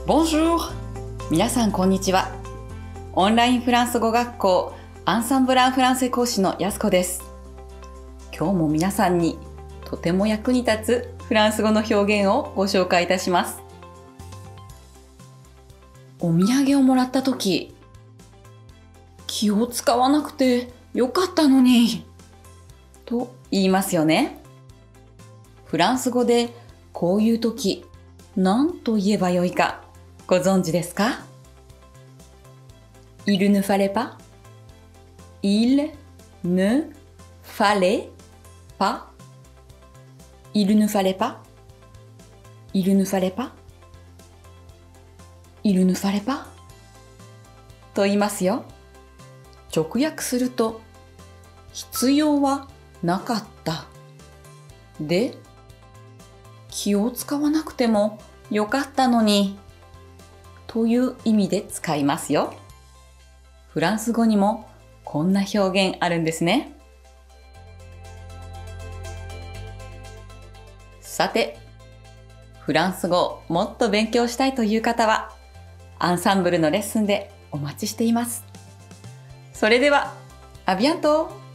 Bonjour! 皆さんこんにちは。オンラインフランス語学校アンサンブランフランセ講師のやすこです。今日も皆さんにとても役に立つフランス語の表現をご紹介いたします。お土産をもらったとき、気を使わなくてよかったのにと言いますよね。フランス語でこういうとき何と言えばよいかご存知ですか？ Il ne fallait pas. Il ne fallait pas. Il ne fallait pas. Il ne fallait pas. Il ne fallait pas. と言いますよ。直訳すると、必要はなかった。で、気を使わなくてもよかったのに。という意味で使いますよ。フランス語にもこんな表現あるんですね。さて、フランス語をもっと勉強したいという方は、アンサンブルのレッスンでお待ちしています。それでは、アビアント！